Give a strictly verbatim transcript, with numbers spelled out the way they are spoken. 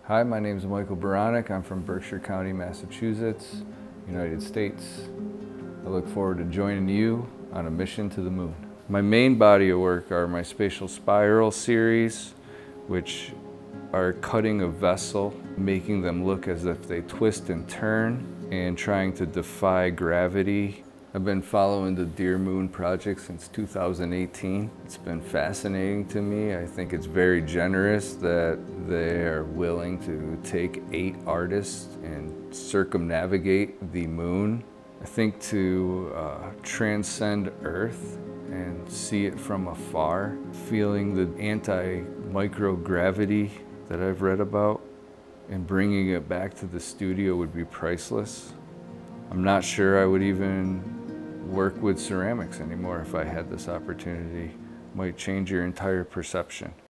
Hi, my name is Michael Baranek. I'm from Berkshire County, Massachusetts, United States. I look forward to joining you on a mission to the moon. My main body of work are my Spatial Spiral series, which are cutting a vessel, making them look as if they twist and turn, and trying to defy gravity. I've been following the Dear Moon project since two thousand eighteen. It's been fascinating to me. I think it's very generous that they are willing to take eight artists and circumnavigate the moon. I think to uh, transcend Earth and see it from afar, feeling the anti-microgravity that I've read about and bringing it back to the studio would be priceless. I'm not sure I would even work with ceramics anymore if I had this opportunity. It might change your entire perception.